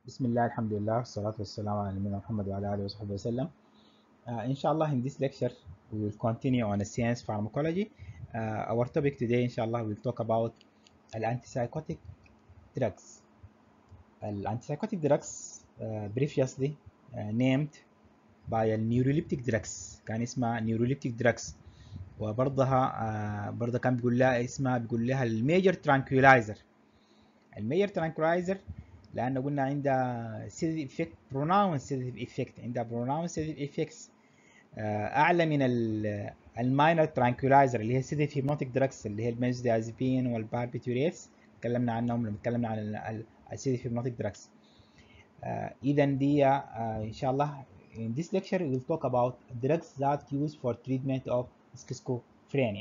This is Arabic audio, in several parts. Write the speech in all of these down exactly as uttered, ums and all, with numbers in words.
بسم الله الحمد لله والصلاة والسلام على نبينا محمد وعلى آله وصحبه وسلم. Uh, inshallah, in this lecture, we will continue on the science pharmacology. Uh, our topic today, inshallah, we'll talk about antipsychotic drugs. Antipsychotic drugs uh, previously uh, named by neuroleptic drugs كان اسمها neuroleptic drugs وبرضها uh, برضه كان بيقول لها اسمها بيقول لها الميجر ترانكولايزر. الميجر ترانكولايزر لأنه قلنا عندها sedative effect pronounced sedative effect عندها pronounced sedative effects أعلى من الماينر ترانكولايزر اللي هي sedative hypnotic drugs اللي هي البنزوديازيبين والباربيتوريتس تكلمنا عنهم لما تكلمنا عن sedative hypnotic drugs. إذا دي إن شاء الله in this lecture we will talk about drugs that used for treatment of schizophrenia.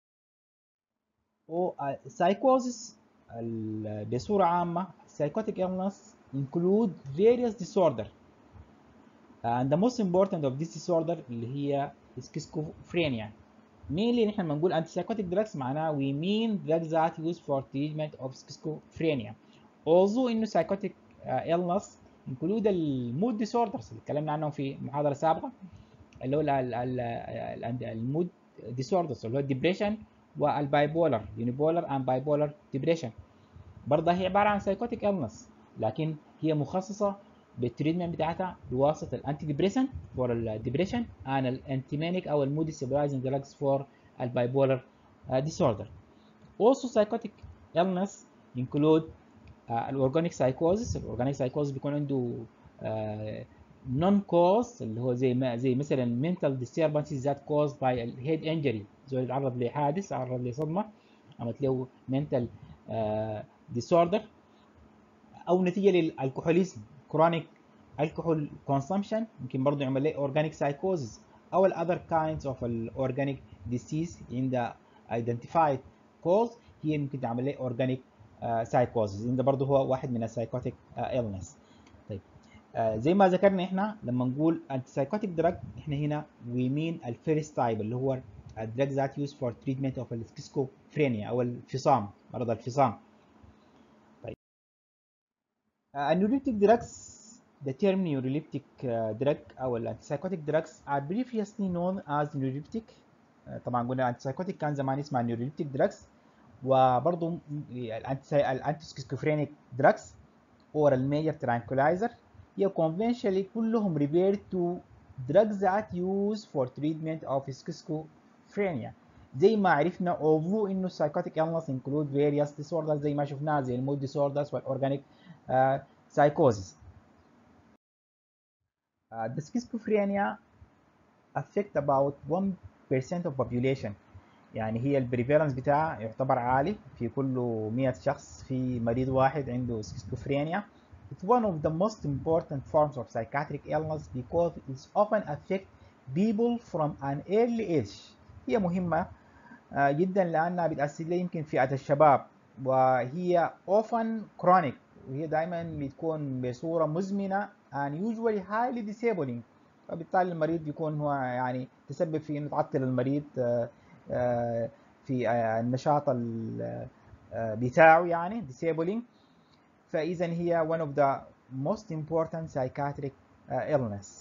و psychosis بصورة عامة psychotic illness include various disorder and the most important of this disorder اللي هي schizophrenia. mainly نحن لما نقول antipsychotic drugs معناها we mean drugs that used for treatment of schizophrenia. although إنه psychotic uh, illness include المود disorders اللي اتكلمنا عنهم في محاضرة سابقة اللي هو المود disorders اللي هو depression والبايبولر unipolar and bipolar depression برضه هي عبارة عن psychotic illness لكن هي مخصصة بالتريتمنت بتاعتها بواسطة الانتي ديبريسنت فور الديبريشن and الانتيمانيك أو المودي stabilizing drugs for البايبولر disorder. Also psychotic illness include الأورجانيك psychosis. الأورجانيك psychosis بيكون عنده non cause اللي هو زي ما زي مثلا mental disturbances that caused by head injury زول يتعرض لحادث تعرض لصدمة عملت له mental uh, disorder او نتيجه للالكحوليزم chronic alcohol consumption يمكن برضه يعمل له organic psychosis او ال other kinds of organic disease عند identified cause هي ممكن تعمل له organic uh, psychosis ده برضه هو واحد من السايكوتيك uh, illness. طيب uh, زي ما ذكرنا احنا لما نقول antipsychotic drug احنا هنا we mean الفيرست تايب اللي هو drugs that used for treatment of schizophrenia او الفصام مرض الفصام. Uh, neuroleptic drugs, the term neuroleptic uh, drug أو antipsychotic drugs are previously known as neuroleptic. uh, طبعا قلنا antipsychotic كان زمان اسمها neuroleptic drugs وبرضه الانتي drugs or الميجر tranquilizer هي conventionally كلهم referred to drugs that used for treatment of schizophrenia. زي ما عرفنا although إنه psychotic illness include various disorders زي ما شفناها زي المود disorders والorganic Uh, psychosis. Uh, the schizophrenia affect about one percent of population يعني هي البريفالنس بتاعها يعتبر عالي في كل مية شخص في مريض واحد عنده schizophrenia. It's one of the most important forms of psychiatric illness because it often affects people from an early age. هي مهمة uh, جدا لأنها بتأثر لي يمكن فئة الشباب وهي often chronic وهي دائما بتكون بصورة مزمنة and usually highly disabling فبالتالي المريض بيكون هو يعني تسبب في انه تعطل المريض في النشاط بتاعه يعني disabling. فإذا هي one of the most important psychiatric illness.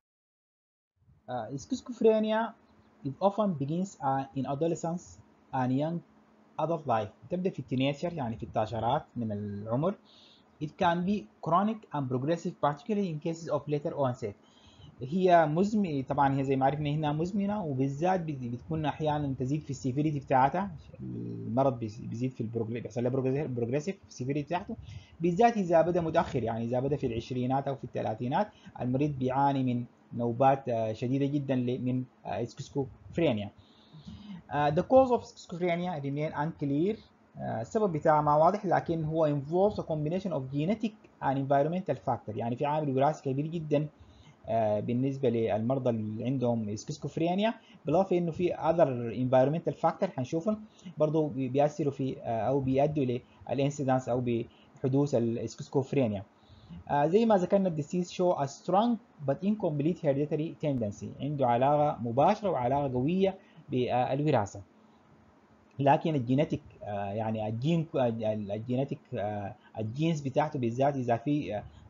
Schizophrenia it often begins in adolescence and young adult life تبدأ في التينيجر يعني في التاشرات من العمر. It can be chronic and progressive particularly in cases of later onset. هي مزمنة طبعا هي زي ما عرفنا هنا مزمنة وبالذات بتكون احيانا تزيد في السيفيريتي بتاعتها المرض بيزيد في البروجريسيف بيحصل له بروجريسيف السيفيريتي بتاعته بالذات اذا بدا متاخر يعني اذا بدا في العشرينات او في الثلاثينات المريض بيعاني من نوبات شديدة جدا من سكيزوفرينيا. The cause of schizophrenia remain unclear. السبب بتاعه ما واضح لكن هو involves a combination of genetic and environmental factor يعني في عامل وراثي كبير جدا بالنسبة للمرضى اللي عندهم سكيزوفرينيا بالإضافة إنه في other environmental factor هنشوفهم برضه بيأثروا في أو بيؤدوا للانسيدنس أو بحدوث السكيزوفرينيا. زي ما ذكرنا الديسيز show a strong but incomplete hereditary tendency عنده علاقة مباشرة وعلاقة قوية بالوراثة لكن الجينيتيك يعني الجين الجينيتيك الجينز بتاعته بالذات اذا في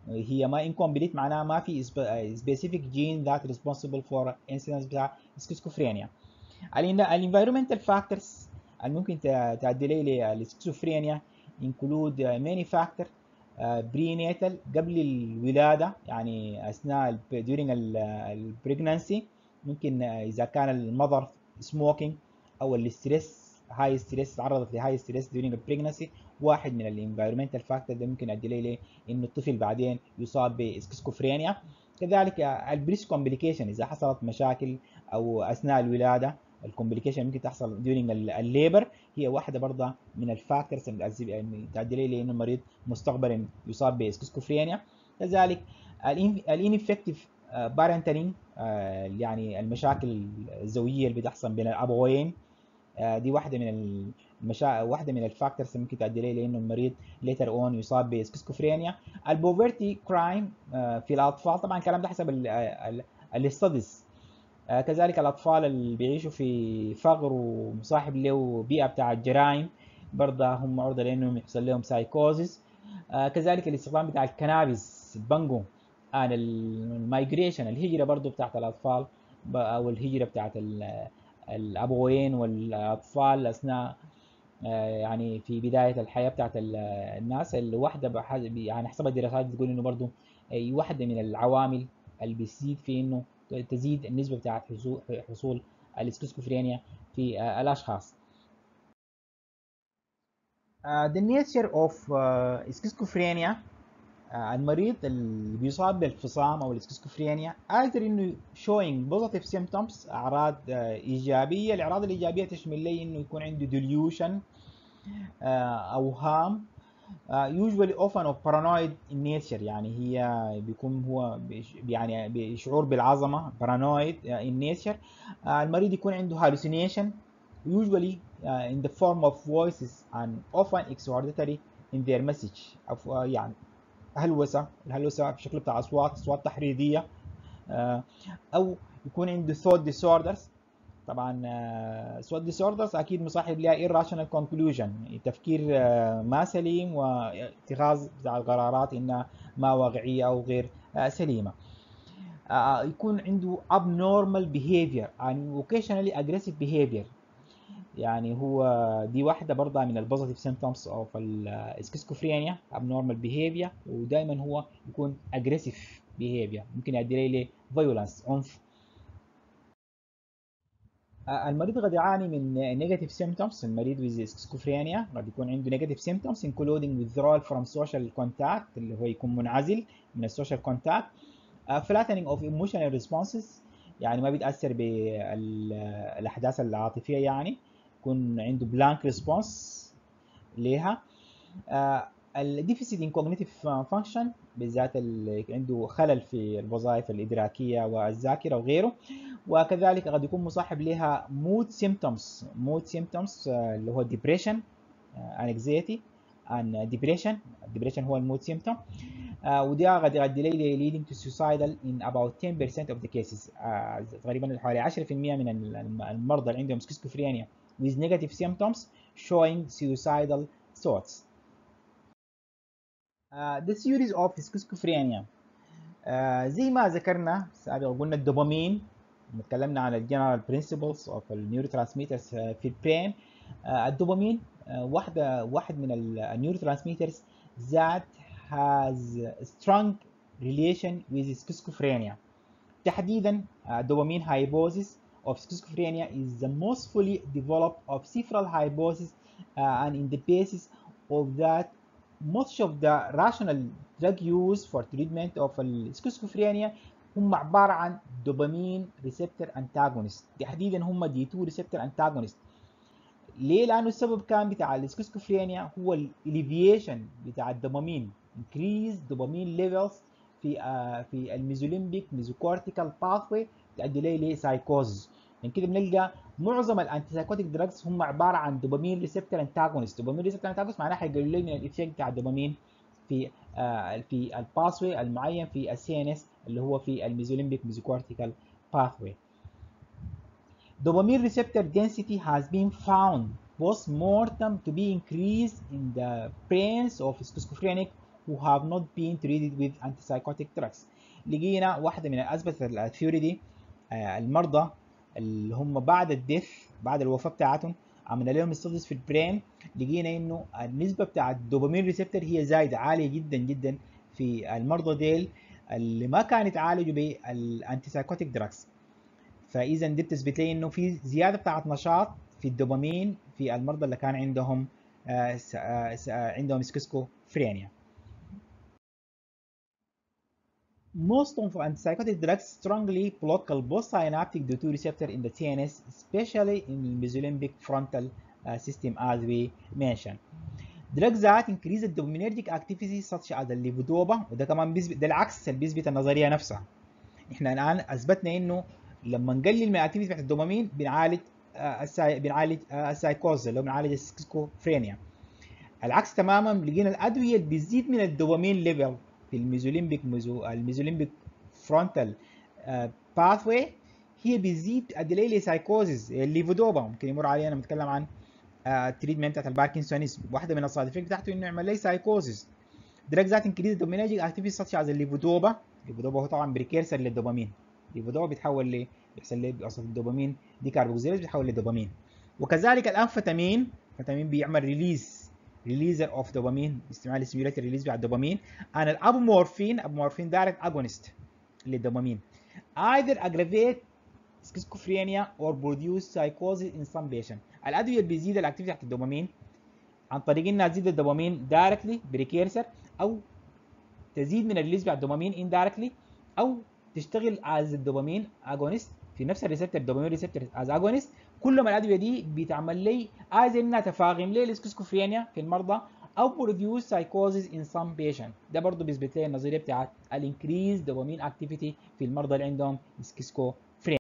هي ما incomplete معناها ما في specific gene that responsible for incidence بتاع سكيزوفرينيا. الانفيرومنتال فاكتورز اللي ممكن تؤدي لي للسكيزوفرينيا include many factor برينيتال قبل الولاده، يعني اثناء during البريجنانسي، ممكن اذا كان المذر سموكينج او الاستريس هاي ستريس، تعرضت لهاي ستريس during البريجنانسي، واحد من الانفيرومنتال فاكتور ده ممكن يؤدي لي انه الطفل بعدين يصاب بسكيزوفرينيا. كذلك البريس كومبليكيشن، اذا حصلت مشاكل او اثناء الولاده، الكومبليكيشن ممكن تحصل during الليبر، هي واحده برضه من الفاكتورز اللي تؤدي لي انه المريض مستقبلا يصاب بسكيزوفرينيا. كذلك الانفكتيف بارنتالينج، يعني المشاكل الزوجيه اللي بتحصل بين الابوين، دي واحده من المشا... واحده من الفاكتورز اللي ممكن تؤدي لي انه المريض ليتر اون يصاب بسكيزوفرينيا. البوفرتي كرايم في الاطفال، طبعا الكلام ده حسب الاستاديز. كذلك الاطفال اللي بيعيشوا في فقر ومصاحب له بيئه بتاع الجرائم برضه هم عرضه لانهم يحصل لهم سايكوزيس. كذلك الاستخدام بتاع الكنابس البانجو، المايجريشن الهجره برضه بتاعت الاطفال او الهجره بتاعت الابوين والاطفال اثناء يعني في بدايه الحياه بتاعت الناس. الوحده يعني حسب الدراسات بتقول انه برضه واحده من العوامل اللي بتزيد في انه تزيد النسبه بتاعت حصول السكيزوفرينيا في الاشخاص. The nature of schizophrenia، المريض اللي بيصاب بالفصام او السكيزوفرينيا قادر انه showing positive symptoms، اعراض ايجابيه. الاعراض الايجابيه تشمل لي انه يكون عنده delusion، اوهام، usually often of paranoid in nature، يعني هي بيكون هو يعني بشعور بالعظمه paranoid in nature. المريض يكون عنده hallucination usually in the form of voices and often extraordinary in their message، يعني هلوسه، الهلوسه في شكل بتاع اصوات اصوات تحريضيه. او يكون عنده thought disorders، طبعا thought disorders اكيد مصاحب لها irrational conclusion، تفكير ما سليم واتخاذ بتاع القرارات انها ما واقعيه او غير سليمه. يكون عنده abnormal behavior and occasionally aggressive behavior، يعني هو دي واحده برضه من البوزيتيف سيمبتومز اوف السكيزوفرينيا abnormal behavior، ودائما هو يكون aggressive behavior، ممكن يؤدي لي فيولنس عنف. المريض قد يعاني من negative symptoms، المريض with schizophrenia قد يكون عنده negative symptoms including withdrawal from social contact، اللي هو يكون منعزل من السوشيال كونتاكت. flattening of emotional responses، يعني ما بيتاثر بالاحداث العاطفيه، يعني يكون عنده blank response ليها. الديفيسيت ان كوجنيتيف فانكشن، بالذات اللي عنده خلل في الوظائف الادراكيه والذاكره وغيره. وكذلك قد يكون مصاحب لها مود سيمبتومز، مود سيمبتومز اللي هو ديبريشن، انكزيتي and depression. الديبريشن هو المود سيمبتوم، ودي قد يؤدي لي leading to suicidal in about ten percent of the cases. تقريبا حوالي عشرة في المئة من المرضى اللي عندهم سكيزوفرينيا with negative symptoms showing suicidal thoughts. Uh, the series of schizophrenia، uh, زي ما ذكرنا سابقا قلنا الدوبامين، اتكلمنا عن الجنرال برنسبلز اوف النيوروترانسميترز في البرين. uh, الدوبامين uh, واحده واحد من النيوروترانسميترز that has strong relation with schizophrenia. تحديدا الدوبامين hypothesis of schizophrenia is the most fully developed of several hypotheses uh, and in the basis of that much of the rational drug use for treatment of schizophrenia هم عبارة عن دوبامين ريسبتور انتاجونست، تحديدا هم دي تو ريسبتور انتاجونست. ليه؟ لأنه السبب كان بتاع السكيزوفرينيا هو الاليفيشن بتاع الدوبامين، increase دوبامين ليفلز في آه في الميزوليمبيك ميزوكورتيكال باثوي، تؤدي لي لسايكوز. يعني كده بنلقى معظم الانتي سايكوتيك دراجز هم عباره عن دوبامين ريسبتور انتاجونست. دوبامين ريسبتور انتاجونست معناها حيقلل لي من الايفكت بتاع الدوبامين في آه في الباثوي المعين في السي ان اس اللي هو في الميزوليمبيك ميزوكورتيكال باثوي. Dopamine receptor density has been found post-mortem to be increased in the brains of schizophrenic who have not been treated with antipsychotic drugs. لقينا واحدة من أثبتت الثيوري دي آه المرضى اللي هم بعد الديث بعد الوفاة بتاعتهم عملنا لهم ستاديز في البرين، لقينا انه النسبة بتاعت الدوبامين ريسبتور هي زايدة عالية جدا جدا في المرضى ديل اللي ما كانوا يتعالجوا بالانتيسايكوتيك دراجز. فاذا دي بتثبت لي انه في زياده بتاعت نشاط في الدوبامين في المرضى اللي كان عندهم آه آه عندهم سكيزوفرينيا. Most of antipsychotic drugs strongly block the postsynaptic D two receptor in the T N S, especially in the mesolimbic frontal uh, system as we mentioned. Drugs that increase the dopaminergic activity such as الليفودوبا، وده كمان بيثبت، ده العكس اللي بيثبت النظريه نفسها. احنا الان اثبتنا انه لما نقلل من الاكتيفيتي بتاعت الدوبامين بنعالج آه الساي... بنعالج آه السايكوز اللي هو بنعالج السكيزوفرينيا. العكس تماما، لقينا الادويه اللي بتزيد من الدوبامين ليفل في الميزوليمبيك ميزو الميزوليمبيك فرونتال باثوي هي بتزيد ادليلي سايكوزز الليفودوبا. ممكن يمر علينا بنتكلم عن التريتمنت بتاعت الباركنسونيزم، واحده من الصادفين بتاعته انه يعمل لي سايكوزز. دراجز ذات انكريز الدوبامينرجيك اكتيفيتي ساتش از الليفودوبا. الليفودوبا هو طبعا بريكيرسر للدوبامين. الليفودوبا بيتحول ل بيحصل له بيوصل الدوبامين دي كاربوكسيليز بيتحول لدوبامين. وكذلك الانفيتامين، الانفيتامين بيعمل ريليز ريليزر اوف دوبامين باستعمال ستيميوليتر ريليز بتاع الدوبامين. انا الابومورفين ابومورفين دايركت اجونست للدوبامين either aggravate schizophrenia or produce psychosis in some patient. الادويه اللي بيزيد الاكتيفيتي بتاعت الدوبامين عن طريق انها تزيد الدوبامين دايركتلي بريكيرسر، او تزيد من الريليز بتاع الدوبامين اندايركتلي، او تشتغل از الدوبامين اجونست في نفس الريسبتور الدوبامين ريسبتور از اجونست. كل ما الادويه دي بتعمل لي عايز انها تفاقم لي السكيزوفرينيا في المرضى او بروديوس سايكوزيس ان سام بيشنت. ده برضه بيثبت لي النظريه بتاعت الانكريز دوبامين اكتيفيتي في المرضى اللي عندهم سكيزوفرينيا.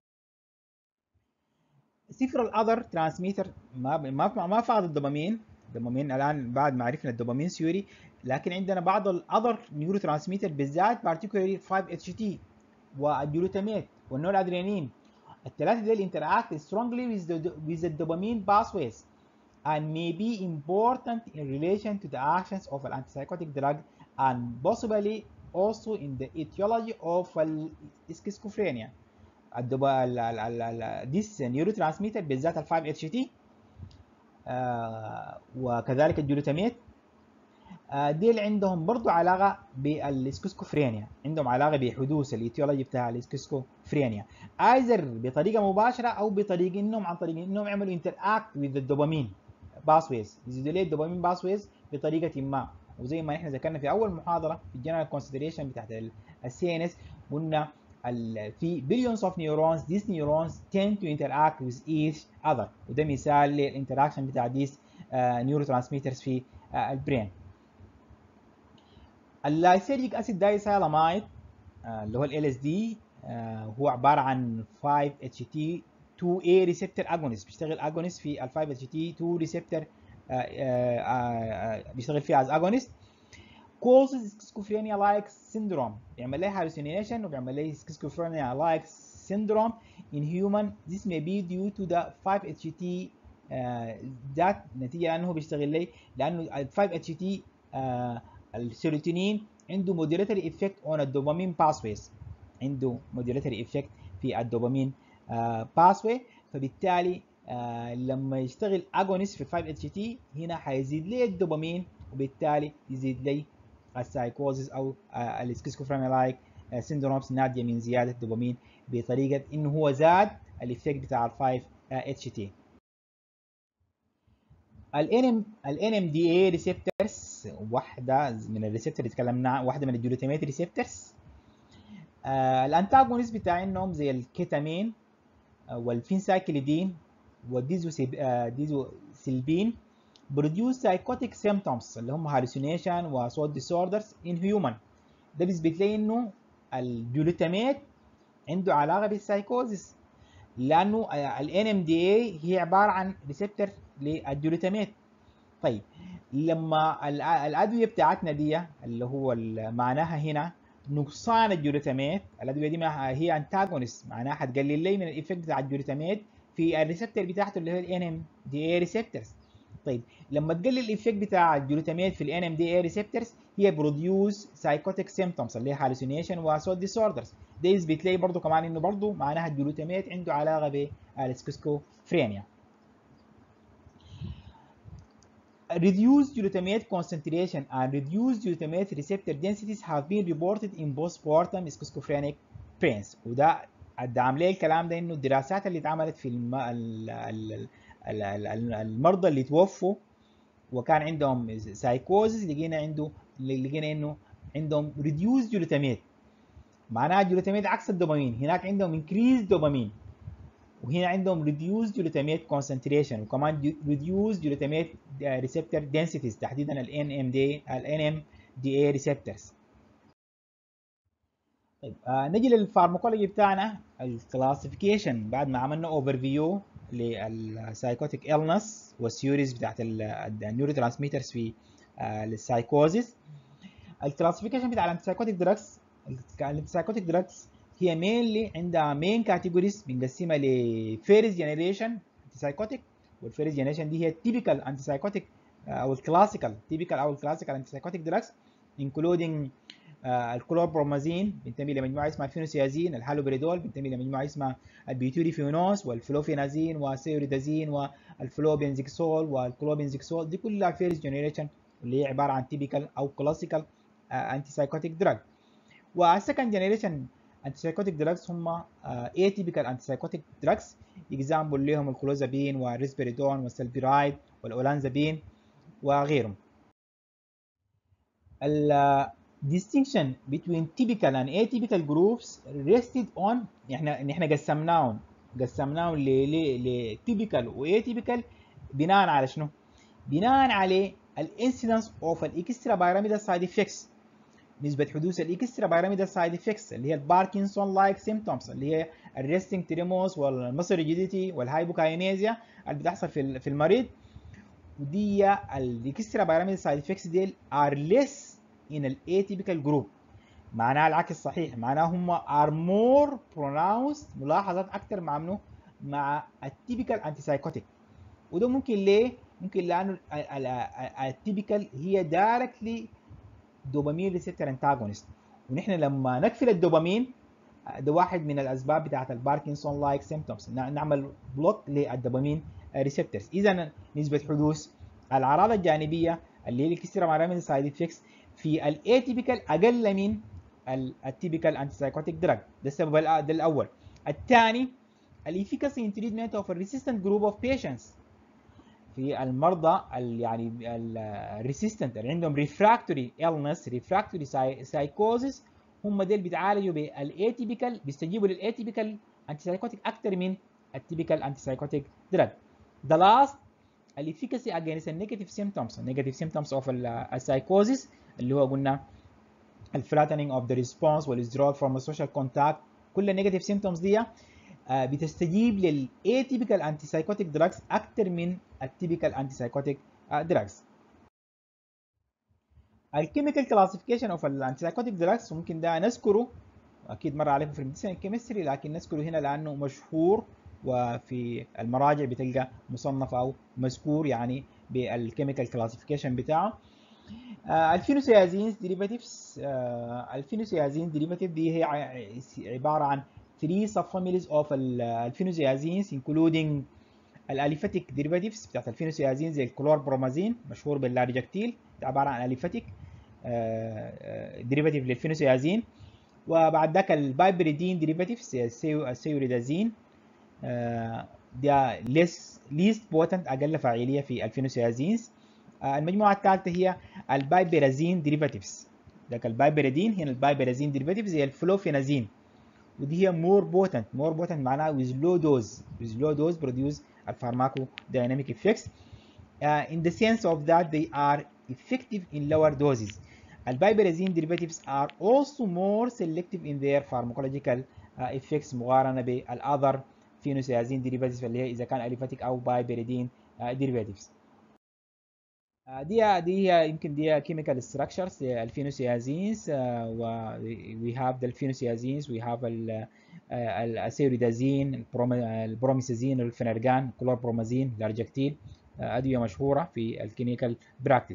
صفر الاذر ترانسميتر ما ما ما فقد الدوبامين. الدوبامين الان بعد ما عرفنا الدوبامين ثيوري، لكن عندنا بعض الاذر نيورو ترانسميتر بالذات بارتيكولاري خمسة اتش تي والجلوتاميت والنور ادرينالين. الثلاثه دول interact strongly with the with the dopamine pathways and may be important in relation to the actions of an antipsychotic drug and possibly also in the etiology of schizophrenia. الدوبا ال ال ال ديس نيورو ترانسميتر بالذات ال خمسة اتش تي آه وكذلك الجلوتاميت آه ديل عندهم برضو علاقه بالسكيزوفرينيا، عندهم علاقه بحدوث الايتيولوجي بتاع السكيزوفرينيا ايزر بطريقه مباشره او بطريقه انهم عن طريق انهم يعملوا انتر اكت وذ الدوبامين باسويز، يزيدوا لي الدوبامين باسويز بطريقه ما. وزي ما احنا ذكرنا في اول محاضره في الجنرال كونسيدريشن بتاعت السي ان اس قلنا في billions of neurons these neurons tend to interact with each other، وده مثال للانتراكشن بتاع these نيورو ترانسميترز في uh, البرين. اللايسيريك اسيد دايسايلامايد اللي هو ال إل إس دي هو عباره عن خمسة اتش تي تو إيه ريسبتور اجونست، بيشتغل اجونست في ال خمسة اتش تي تو ريسبتور بيشتغل فيها از اجونست. causes schizophrenia like syndrome، بيعمل لها hallucination وبيعمل لها schizophrenia like syndrome in human. This may be due to the خمسة اتش تي ذات نتيجة لأنه بيشتغل لي لأنه ال خمسة اتش تي السيروتونين عنده modulatory effect on الدوبامين pathways، عنده modulatory effect في الدوبامين pathway، فبالتالي لما يشتغل agonist في ال خمسة اتش تي هنا حيزيد لي الدوبامين وبالتالي يزيد لي السايكوزيس او السكيزوفرينيا لايك سيندرومز ناتجه من زياده الدوبامين بطريقه انه هو زاد الايفكت بتاع ال خمسة اتش تي. ال إن إم دي إيه ريسبتورز واحده من الريسبتور اللي اتكلمنا عنها، واحده من الجلوتاميت ريسبتورز. الانتاجونست بتاعهم زي الكيتامين والفينسايكليدين والديزوسيلبين produce psychotic symptoms اللي هم hallucination و thought disorders in human. ده بيثبت لي انه الجلوتاميت عنده علاقه بالسايكوزيس، لانه ال إن إم دي إيه هي عباره عن ريسبتور للجلوتاميت. طيب لما الادويه بتاعتنا دي اللي هو معناها هنا نقصان الجلوتاميت، الادويه دي هي انتاجونست معناها حتقلل لي من الايفكت بتاع الجلوتاميت في الريسبتور بتاعته اللي هو ال إن إم دي إيه ريسبتورز. طيب لما تقلل الايفكت بتاع الجلوتاميت في الان ام دي اي ريسبتورز هي بروديوس سايكوتيك سيمبتومز اللي هي هالوسينيشن وسود ديسوردرز. ده يثبت لي برضه كمان انه برضه معناها الجلوتاميت عنده علاقه بالسكيزوفرينيا. Reduced glutamate concentration and reduced glutamate receptor densities have been reported in postpartum schizophrenic pains. وده الدعم ليه الكلام ده انه الدراسات اللي اتعملت في الم... ال... ال... ال... ال... المرضى اللي توفوا وكان عندهم سايكوزز لقينا عنده لقينا انه عندهم reduced glutamate. معناها الجلوتاميت عكس الدوبامين، هناك عندهم increased دوبامين وهنا عندهم reduced glutamate concentration وكمان reduced glutamate receptor densities تحديدا ال إن إم دي ال إن إم دي إيه receptors. طيب آه نجي للفارماكولوجي بتاعنا الكلاسيفيكيشن بعد ما عملنا اوفر فيو للسايكوتيك إلنس والسيوريز بتاعت النيورو ترانسميترز في آه للسايكوزيس. الكلاسيفيكيشن بتاع الانتسايكوتيك دراجز الانتسايكوتيك دراجز هي مينلي عندها مين كاتيجوريز بنقسمها لفيرست جنريشن انتسايكوتيك، والفيرست جنريشن دي هي التيبيكال انتسايكوتيك او الكلاسيكال تيبيكال او الكلاسيكال انتسايكوتيك دراجز انكلودينج الكلوربرومازين بينتمي لمجموعه اسمها الفينوسيازين، الهالوبريدول بينتمي لمجموعه اسمها البيوتوريفينوس والفلوفينازين والسيوريدازين والفلوبنزيكسول والكلوبنزيكسول. دي كلها فيرست جنريشن اللي هي عباره عن تيبيكال او كلاسيكال انتسايكوتيك دراج. والسكند جنريشن انتسايكوتيك دراجز هم اتيبيكال انتسايكوتيك دراجز اكزامبل لهم الكلوزابين والريسبيريدون والسلبيرايد والاولانزابين وغيرهم. ال distinction between typical and atypical groups rested on احنا احنا قسمناهم قسمناهم ل typical و atypical بناء على شنو؟ بناء على الانسيدنس اوف الاكسترا بايراميدال سايد افكتس، نسبة حدوث الاكسترا بايراميدال سايد افكتس اللي هي الباركنسون لايك سيمبتومز اللي هي الريستنج تريموس والمسل ريجيديتي والهايبوكاينيزيا اللي بتحصل في في المريض. ودي الاكسترا بايراميدال سايد افكتس ديل ار ليس in الاتيبيكال جروب. معناها العكس صحيح، معناها هم are more pronounced ملاحظات اكثر مع منه مع التيبيكال انتي سايكوتيك. وده ممكن ليه؟ ممكن لانه التيبيكال هي دايركتلي دوبامين ريسبتور انتاجونست، ونحن لما نقفل الدوبامين ده واحد من الاسباب بتاعت الباركنسون لايك سيمبتومز نعمل بلوك للدوبامين ريسبتورز. اذا نسبه حدوث الاعراض الجانبيه اللي هي الكسرة مع سايد افكتس في الاتيبيكال اقل من التيبيكال انتي سايكوتيك دراج. ده السبب الاول. الثاني الافيكاسي ان تريتمنت اوف الريسيستنت جروب اوف بيشنتس في المرضى ال يعني الريسيستنت اللي عندهم ريفراكتوري إلنس ريفراكتوري سايكوزيس، هم ديل بيتعالجوا بالاتيبيكال، بيستجيبوا للاتيبيكال انتي سايكوتيك اكثر من التيبيكال انتي سايكوتيك دراج. The last الافيكاسي against النيجاتيف سيمبتومز النيجاتيف سيمبتومز اوف السايكوزيس اللي هو قلنا الفلاتنينج اوف ذا ريسبونس والwithdrawal from السوشيال كونتاكت. كل النيجاتيف سيمبتومز دي بتستجيب للاتيبيكال انتي سايكوتيك دراجز اكثر من التيبيكال انتي سايكوتيك دراجز. الكيميكال كلاسيفيكيشن اوف الانتي سايكوتيك دراجز ممكن ده نذكره اكيد مره عليكم في الميديسين كيمستري، لكن نذكره هنا لانه مشهور وفي المراجع بتلقى مصنف او مذكور يعني بالكيميكال كلاسيفيكيشن بتاعه. الفينوسيازينز ديريفاتيفز الفينوسيازين ديريفاتيف دي هي عباره عن three subfamilies of الفينوسيازينز including الاليفاتيك ديريفاتيفز بتاعت الفينوسيازين زي الكلوربرومازين مشهور باللاريجكتيل، ده عباره عن اليفاتيك ديريفاتيف للفينوسيازين. وبعد ذاك البايبريدين ديريفاتيفز السيوريدازين ده ليس ليست بوتنت اقل فاعليه في الفينوسيازينز. المجموعه الثالثه هي البايبرازين ديريفاتيفز، ذاك البايبريدين هنا البايبرازين ديريفاتيفز هي الفلوفينازين، ودي هي مور بوتنت مور بوتنت معناها with low dose with low dose produce pharmacodynamic effects uh, in the sense of that they are effective in lower doses. البايبرازين derivatives are also more selective in their pharmacological uh, effects مقارنة بالother phenothiazine derivatives اللي هي إذا كان أليفاتيك أو بايبريدين uh, derivatives. uh, دي دي هي يمكن دي chemical structures الفينوسيازينز. و we have the الفينوسيازينز we have السيوريدازين البروميسازين الفينرجان كلوربرومازين الارجكتيل ادويه مشهوره في الكلينيكال براكتس.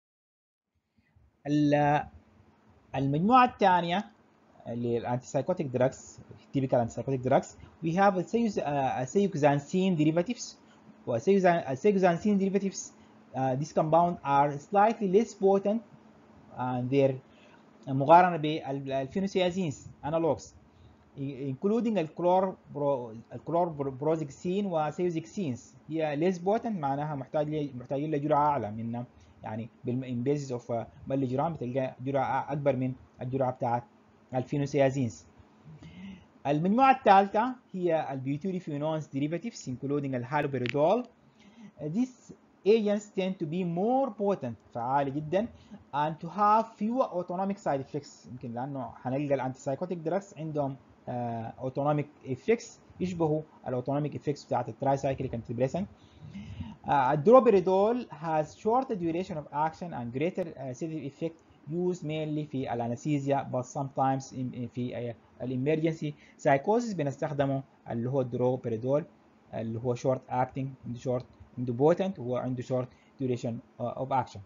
المجموعه الثانيه للانتي سايكوتيك دراجز typical antipsychotic drugs we have acetaminophen derivatives acetaminophen derivatives uh, these compounds are slightly less potent and their مقارنه بالفينوسيازينز analogs including الكلور برو الكلور بروزيكسين وسيوزيكسينز هي less potent معناها محتاج محتاجين لجرعه اعلى من يعني بالبيزيس اوف ملي جرام بتلقى جرعه اكبر من الجرعه بتاعت الفينوسيازينز. المجموعه الثالثه هي البيوتيريفينونز derivatives including الهالوبيريدول. These agents tend to be more potent فعالة جدا and to have fewer autonomic side effects يمكن لأنه هنلقى الانتي سايكوتيك دراجز عندهم autonomic effects يشبهوا الاوتونوميك effects بتاعت الترايسايكليك انتيديبريسنت. الدروبيريدول has shorter duration of action and greater uh, sedative effect used mainly في الانستيزيا but sometimes in, في الامرجنسي سايكوزيس بنستخدمه اللي هو الدروبيريدول اللي هو short acting عنده short عنده potent وهو عنده short duration uh, of action.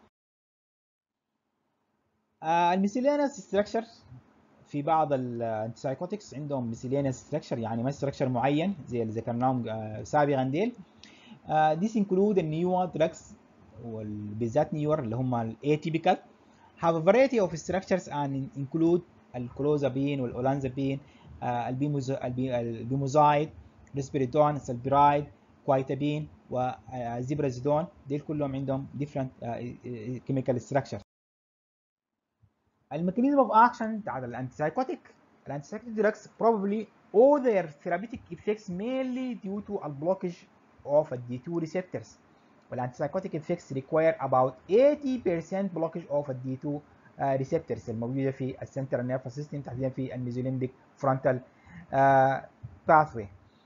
الميسيلينس ستراكشر في بعض الانتيسايكوتكس عندهم ميسيلينس ستراكشر يعني ما ستراكشر معين زي اللي ذكرناهم سابقا ديل. This include النيور دراجز وبالذات نيور اللي هم الاتيبيكال have a variety of structures and include الكلوزابين والأولانزابين البيموزايد ريسبيريدون سلبرايد كوايتابين وزيبرازيدون ديل كلهم عندهم different chemical structures. الميكانيزم اوف اكشن بتاعت الانتيسايكوتيك الانتيسايكوتيك drugs probably owe their therapeutic effects mainly due to a blockage of the D two receptors. والانتيسايكوتيك effects require about eighty percent blockage of the D two uh, receptors الموجوده في السنترال نيرفس سيستم تحديدا في الميزوليمبيك فرونتال باثوي.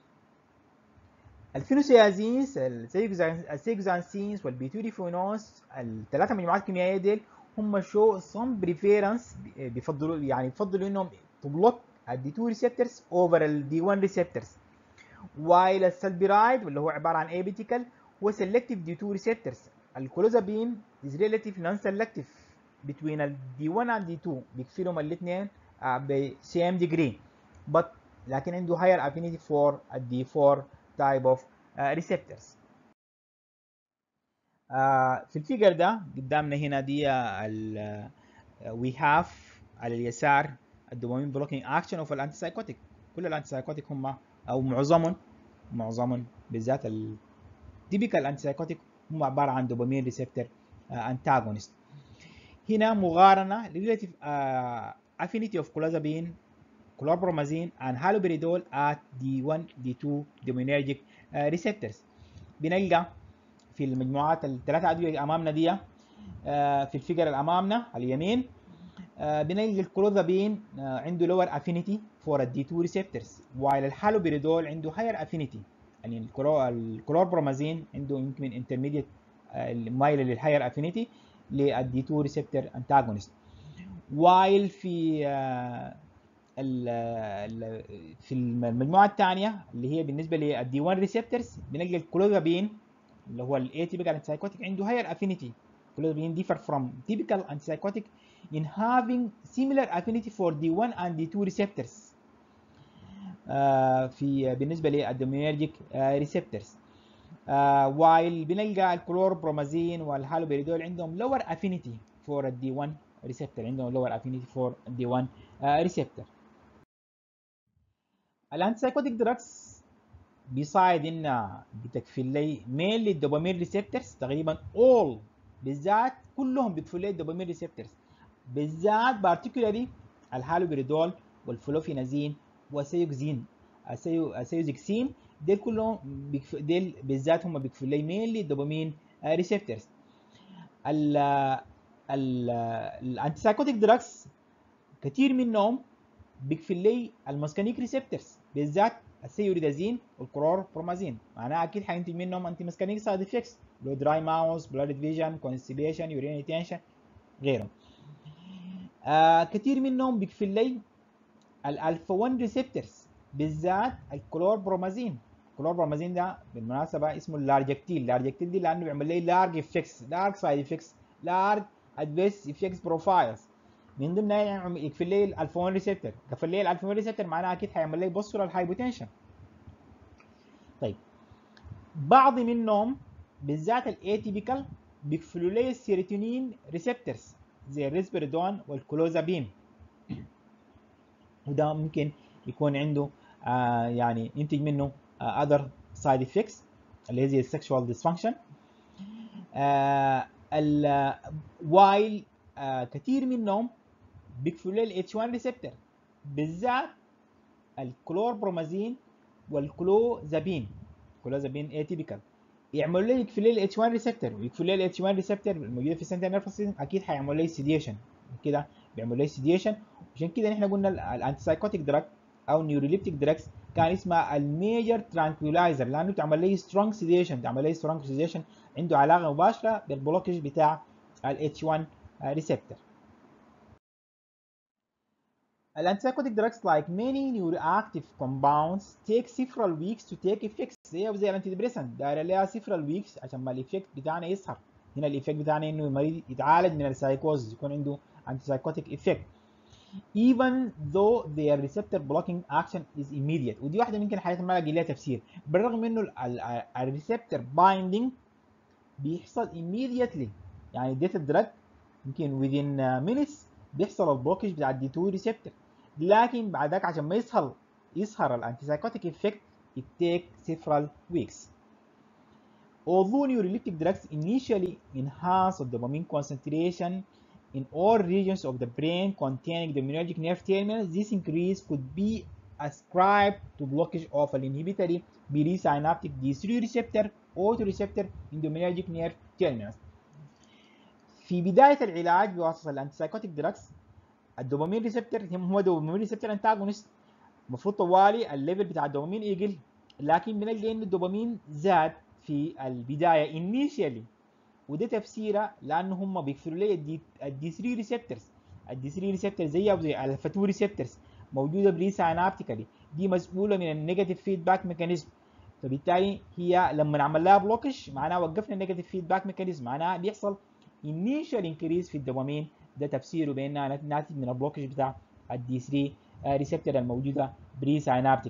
الفينوسيازينز السيكوزانسينز والبيتوريفينونز الثلاثه مجموعات كيميائيه ديل هم شو some preference بيفضلوا يعني بيفضلوا انهم تبلوك الدي تو ريسبتورز اوفر الدي واحد ريسبتورز while السلبرايد واللي هو عباره عن apical هو selective دي تو receptors. الكلوزابين is relative non-selective between الدي واحد and دي تو بيكفيلهم الاثنين ب same degree but لكن عنده higher affinity for الدي فور type of uh, receptors. uh, في الفيجر ده قدامنا هنا دي ال uh, we have على اليسار الدوبامين blocking action of الانتي سايكوتيك. كل الانتي سايكوتيك هم او معظمهم معظمهم بالذات ال typical انتي سايكوتيك هم عباره عن دوبامين ريسبتور انتاجونست. هنا مقارنه relative uh, affinity of clozapine chlorpromazine and haloperidol at دي واحد دي تو dopaminergic uh, receptors. بنلقى في المجموعات الثلاثه ادويه امامنا دي uh, في الفيجر اللي امامنا على اليمين uh, بنلقى الكلوزابين uh, عنده lower affinity for الدي تو receptors while الهالوبيريدول عنده higher affinity. يعني الكلوربرومازين عنده يمكن intermediate uh, مايل للهاير affinity للدي تو ريسبتور انتاجونست. while في uh, في المجموعه الثانيه اللي هي بالنسبه للدي واحد ريسبتورز بنلقى الكلوزابين اللي هو الاتيبيكال انتيسايكوتيك عنده higher affinity. Clozapine differ from typical antipsychotic in having similar affinity for دي واحد and دي تو receptors uh, في بالنسبه للدوبامينرجيك receptors. uh, while بنلقى الكلوربرومازين والهالوبيريدول عندهم lower affinity for الدي واحد receptor عندهم lower affinity for الدي واحد uh, receptor. الانتيسايكوتيك دراجز بيساعد انها بتكفل لي ميل للدوبامين ريسبتورز تقريبا all بالذات كلهم بيكفلوا لي الدوبامين ريسبتورز بالذات بارتيكولاري الهالوبيريدول والفلوفينازين والسيوكسين السيوزيكسين ديل كلهم بيكف... ديل بالذات هم بيكفلوا لي ميل للدوبامين ريسبتورز. ال ال الانتيسايكوتيك دراجز كثير منهم بيكفل لي المسكنيك ريسبتورز بالذات السيوريدازين والكلوربرومازين معناها اكيد حينتج منهم انتي مسكنيك سايد افكتس لو دراي ماوس بلارد فيجن كونستيبيشن يورين ريتنشن غيرهم. آه كثير منهم بيكفل لي الالفا واحد ريسبتورز بالذات الكلوربرومازين الكلوربرمازين ده بالمناسبه اسمه اللارجكتيل. لارجكتيل دي لانه بيعمل لي لارج افكتس، لارج سايد افكتس، لارج ادفيس افكتس بروفايلز. من ضمنها يعني يقفل لي الالفا واحد ريسبتور، قفل لي الالفا واحد ريسبتور معناها اكيد هيعمل لي بوستر الهايبوتنشن. طيب بعض منهم بالذات الاتيبيكال بيقفلوا لي السيروتونين ريسبتورز زي الريسبيريدون والكلوزابين، وده ممكن يكون عنده آه يعني ينتج منه آه other side effects اللي هي زي السكشوال ديسفانكشن. آه وايل آه كثير منهم بيقفلوا لي اتش واحد ريسبتور بالذات الكلوربرومازين والكلوزابين. كلوزابين اتيبيكال يعملوا لي يقفلوا لي الاتش واحد ريسبتور، ويقفلوا لي الاتش واحد ريسبتور الموجوده في السنترال نيرفس سيستم، اكيد هيعملوا لي سيديشن كده، بيعملوا لي سيديشن. عشان كده احنا قلنا الانتي سايكوتيك دراج او نيوروليبتيك دراجز كان اسمها الميجر ترانكولايزر، لانه تعمل لي سترونج سيديشن، تعمل لي سترونج سيديشن، عنده علاقه مباشره بالبلوكج بتاع الاتش واحد ريسبتور. Antipsychotic drugs like many neuroactive compounds take several weeks to take effects. زي زي الانتيدبريسنت دايره لها several weeks عشان ما الايفكت بتاعنا يظهر. هنا الايفكت بتاعنا انه المريض يتعالج من السايكوز، يكون عنده antipsychotic effect even though their receptor blocking action is immediate. ودي واحده ممكن حالات ما الاقي لها تفسير، بالرغم انه الريسبتور بايندينج بيحصل immediately، يعني اديت الدرج يمكن within minutes بيحصل البلوكج بتاع الدي اتنين ريسبتور، لكن بعد ذاك عشان ما يظهر يظهر الانتي سايكوتيك افكت it takes several weeks. Although neuroleptic drugs initially enhance the dopamine concentration in all regions of the brain containing the dopaminergic nerve terminals, this increase could be ascribed to blockage of an inhibitory presynaptic D three receptor autoreceptor in the dopaminergic nerve terminals. في بداية العلاج بواسطة الانتي سايكوتيك دراجز الدوبامين ريسبتور هو دوبامين ريسبتور انتاجونست، المفروض طوالي الليفل بتاع الدوبامين يقل، لكن بنلقى ان الدوبامين زاد في البدايه انيشيالي، وده تفسيره لانه هم بيقفلوا لي الدي, الدي ثري ريسبتورز. الدي ثري ريسبتورز زي زي الالفا اتنين ريسبتورز موجوده بري ساينابتيكالي، دي مسؤوله من النيجاتيف فيدباك ميكانيزم، فبالتالي هي لما نعمل لها بلوكش معناها وقفنا النيجاتيف فيدباك ميكانيزم، معناها بيحصل انيشال انكريز في الدوبامين، ده تفسيره بانها ناتج من البلوكج بتاع الدي ثري ريسبتور الموجوده بري ساينابتيك.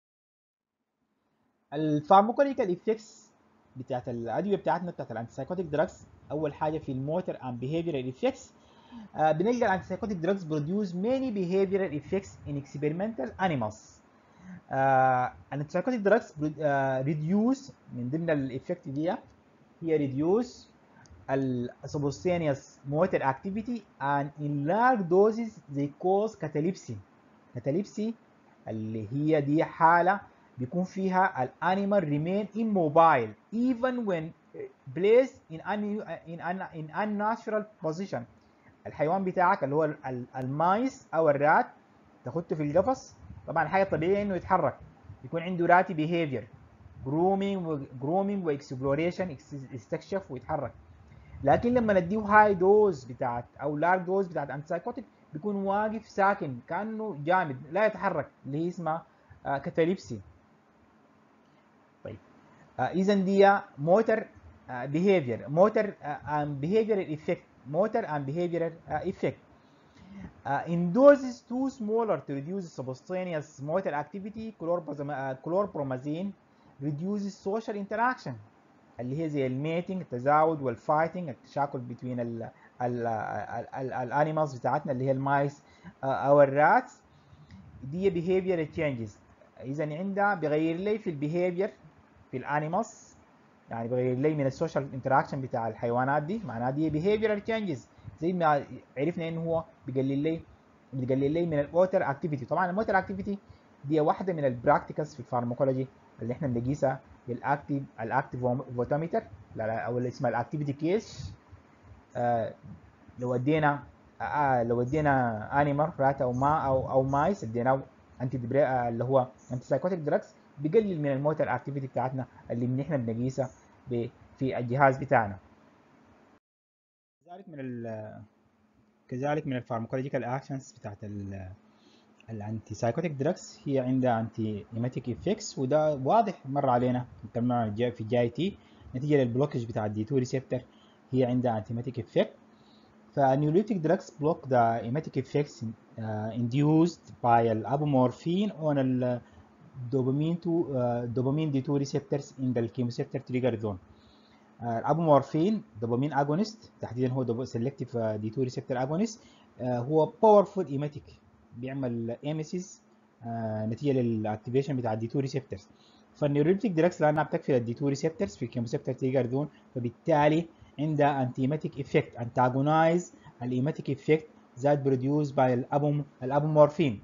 الفارماكولوجيكال افكتس بتاعت الادويه بتاعتنا بتاعت الانتي سايكوتيك دراجز، اول حاجه في الموتر اند بيهيفيرال افكتس، بنلقى الانتي سايكوتيك دراجز بروديوس ماني بيهيفيرال افكتس ان اكسبيرمنتال انيمالز. الانتي سايكوتيك دراجز ريديوس من ضمن الافكت دي هي ريديوس السبوستينيوس motor activity and in large doses they cause catalepsy. catalepsy اللي هي دي حالة بيكون فيها الانيمال remain immobile even when placed in un in un in unnatural position. الحيوان بتاعك اللي هو المايس او الرات تاخده في القفص، طبعا حاجة طبيعية انه يتحرك، يكون عنده راتي behavior grooming grooming واكسبلوريشن، يستكشف ويتحرك، لكن لما نديه هاي دوز بتاعت او لارج دوز بتاعت انتي سايكوتيك بيكون واقف ساكن كانه جامد لا يتحرك، اللي هي اسمها آه كاتاليبسي. طيب آه اذا دي موتر بيهيفير موتر اند بيهيفيرال افكت موتر اند بيهيفيرال افكت in doses too smaller to reduce subcutaneous motor activity. chlorpromazine reduces social interaction اللي هي زي الميتنج، التزاوج والفايتنج، التشاكل بين ال ال الانيمالز بتاعتنا اللي هي المايس او الراتس، دي behavioral changes. اذا عندها بيغير لي في البيهيفير في الانيمالز، يعني بيغير لي من السوشيال انتراكشن بتاع الحيوانات دي، معناها دي behavioral changes. زي ما عرفنا انه هو بيقلل لي بيقلل لي من الموتر اكتيفيتي. طبعا الموتر اكتيفيتي دي واحده من البراكتيكالز في الفارماكولوجي اللي احنا بنقيسها بالاكتيف الاكتيف فوتومتر او اللي اسمها الاكتيفيتي كيس. آه لو ادينا آه لو ادينا انيمال رات او ما او او مايس اديناه انتي آه اللي هو انتي سايكوتيك دراجز بيقلل من الموتر اكتيفيتي بتاعتنا اللي احنا بنقيسها في الجهاز بتاعنا. كذلك من ال كذلك من الفارماكولوجيكال اكشنز بتاعت الانتي سايكوتيك دراجز هي عندها انتي ايماتيك افكتس، وده واضح مر علينا كمان في جي تي نتيجه للبلوكج بتاع الدي تو ريسبتور، هي عندها انتي ايماتيك افكت. فالنيوليتيك drugs block the emetic effects uh, induced by الابومورفين on the dopamine to uh, dopamine دي تو receptors in the chemoreceptor trigger zone. uh, الابومورفين دوبامين اجونست تحديدا، هو سيلكتيف دي تو ريسبتور اجونست، هو باورفول ايماتيك، بيعمل ايميسيس uh, نتيجه للاكتيفيشن بتاع الدي تو ريسبتورز. فالنيوريتيك دراكس لانها بتقفل الدي تو ريسبتورز في الكيموسيبتور تريجر زون، فبالتالي عندها انتي ايماتيك افكت انتاجونايز الايماتيك افكت that produced by الابوم الابومورفين.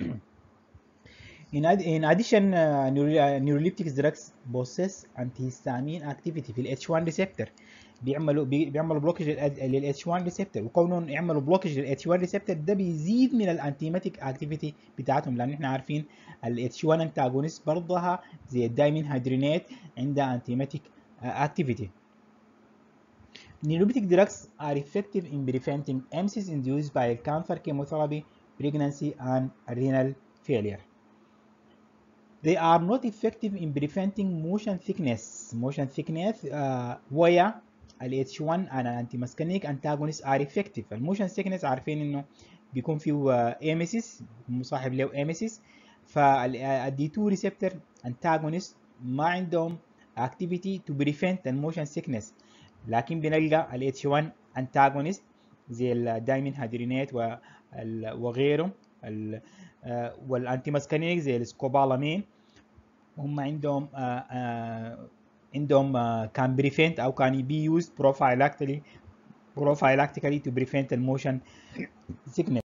In, ad in addition, uh, neuroleptic drugs possess antihistamine activity في ال اتش وان receptor، بيعملوا بي بيعملوا بلوكج لل اتش وان receptor، وكونهم يعملوا بلوكج لل اتش وان receptor ده بيزيد من الانتيماتيك اكتيفيتي بتاعتهم، لان احنا عارفين ال اتش وان انتاجونست برضها زي الدايمين هيدرينات عندها انتيماتيك activity. Neuroleptic drugs are effective in preventing emesis induced by cancer, chemotherapy, pregnancy, and renal failure. They are not effective in preventing motion sickness. Motion sickness uh, where ال اتش وان and antimuscarinic antagonists are effective. الموشن sickness عارفين انه بيكون فيه emesis، مصاحب له emesis، فال دي تو receptor antagonist ما عندهم activity to prevent الموشن sickness، لكن بنلقى ال اتش وان antagonist زي الدايمين هيدرينات وغيره والانتي ماسكارينيك زي السكوبالامين، هم عندهم آآ آآ عندهم كان بريفنت او كان بي يوز بروفايلاكتيكالي بروفايلاكتيكالي تو بريفنت الموشن سيكنس.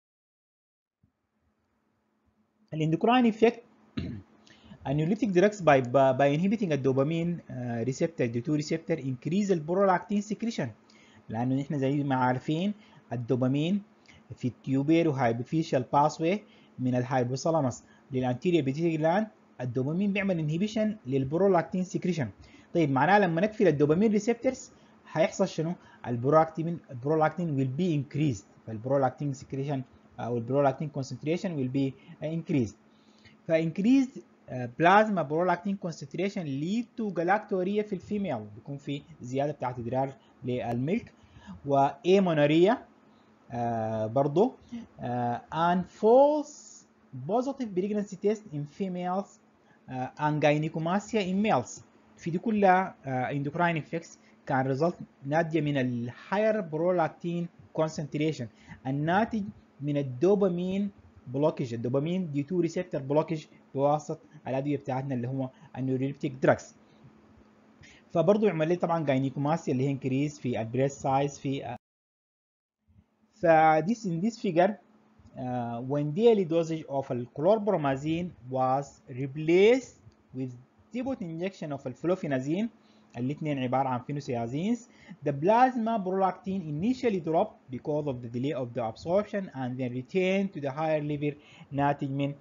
الاندوكراين افكت النيوليتيك دراجز باي باي انهبيتنج الدوبامين ريسبتور دي تو ريسبتور انكريز البرولاكتين سكريشن، لانه احنا زي ما عارفين الدوبامين في التيوبيرو هايبوفيشال باسوي من الهايبوثالاموس للانتيريور بيتيوتري جلاند، الدوبامين بيعمل انهبيشن للبرولاكتين سكريشن. طيب معناه لما نقفل الدوبامين ريسبتورز هيحصل شنو؟ البرولاكتين البرولاكتين will be increased، فالبرولاكتين سكريشن او البرولاكتين concentration will be increased. فانكريزد بلازما برولاكتين concentration lead to galactorrhea في الفيميل، بيكون في زياده بتاعت ادرار للملك، وايمونوريا آه برضو آه and false positive pregnancy test in females آه and gynecomastia in males. في دي كلها آه endocrine effects كان result ناتجه من الهاير برولاكتين concentration الناتج من الدوبامين بلوكج، الدوبامين دي تو ريسبتور بلوكج بواسطه الادويه بتاعتنا اللي هو النيوريليبتيك دراجز. فبرضه يعمل لي طبعا جاينيكوماسيا اللي هي انكريز في البريست سايز في ف this in this figure uh, when daily dosage of الكلوربرومازين was replaced with debut injection of الفلوفينازين، الاثنين عبارة عن فينوسيازينز. The plasma prolactin initially dropped because of the delay of the absorption and then returned to the higher level ناتج من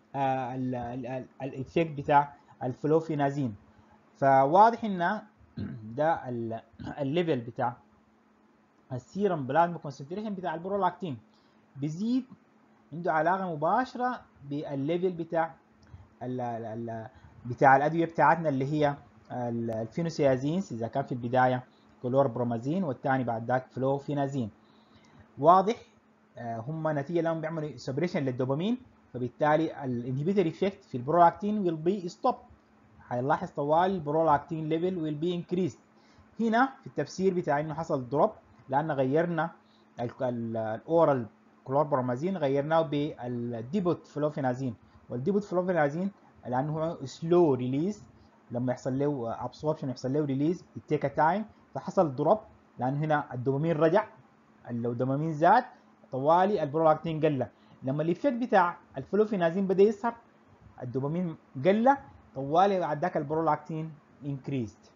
الإفكت بتاع الفلوفينازين. فواضح إن ده الليفل بتاع السيرم بلازما كونسنتريشن بتاع البرولاكتين بيزيد، عنده علاقه مباشره بالليفل بتاع ال ال بتاع الادويه بتاعتنا اللي هي الفينوسيازينز، اذا كان في البدايه كلوربرومازين والثاني بعد ذاك فلوفينازين. واضح هم نتيجه لهم بيعملوا سبريشن للدوبامين، فبالتالي الانهبيتوري افكت في البرولاكتين ويل بي ستوب، هنلاحظ طوال البرولاكتين ليفل ويل بي انكريزد. هنا في التفسير بتاع انه حصل دروب لان غيرنا الاورال كلوربرومازين غيرناه بالديبوت فلوفينازين، والديبوت فلوفينازين لانه هو سلو ريليز، لما يحصل له ابسوربشن يحصل له ريليز يتيك تايم، فحصل دروب لان هنا الدوبامين رجع، لو الدوبامين زاد طوالي البرولاكتين قل. لما الايفكت بتاع الفلوفينازين بدا يظهر الدوبامين قل طوالي، بعد ذاك البرولاكتين increased.